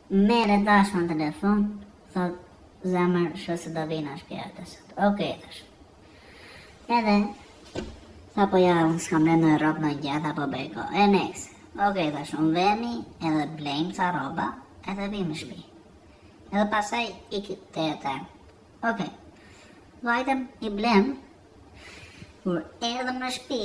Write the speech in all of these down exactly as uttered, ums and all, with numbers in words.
Mere dash në telefon, thot zemër shë do vina shpjertë, sot. Okej, tash. Edhe, tha po ja, unë s'kam le në rob në gjatë apo beko. E next. Okej, tash, unë vemi edhe blejmë ca roba, edhe vim në shpi. Edhe pasaj i këtë e të. Okej. Vajtëm i blem, kur erdhëm në shpi,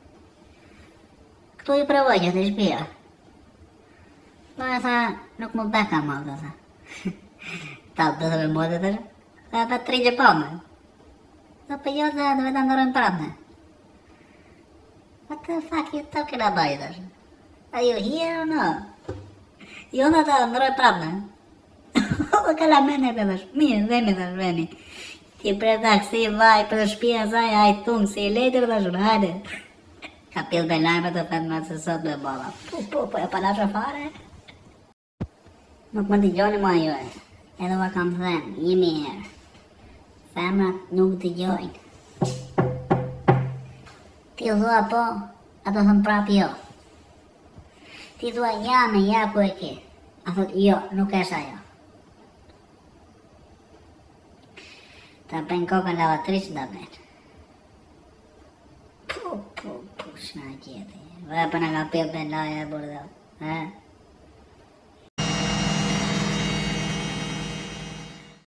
këtu i provoj që të shpia. Pa e tha, nuk më beka më, dhe tha. Ta të dhe me më të tërë, tha pa tri që po me. Tha për jo dhe dhe vetë ndorën prapë me. What the fuck you talking about, thash? Are you here or no? Jo dhe ta ndorën prapë me. O ka la mene të thash, mirë, veni thash, veni. Ti pre taksi, vaj, për shpia saj, aj tunë, si i lejtër dhe shurë, hajde. Ka pil me lajme të fëtë me se sot me bolla. Po, po, po, e pala shafare. Nuk më t'i gjoni mua ju e. Edhe va kam thënë, jemi herë. Femrat nuk t'i gjojnë. Ti u thua po, ato thëmë prap jo. Ti thua ja me ja ku e ke. A thot jo, nuk esha jo. Ta pen kokën lavatriç da vetë. Po, po, po, shna gjeti. Vë për në ka pil për laja e burdel.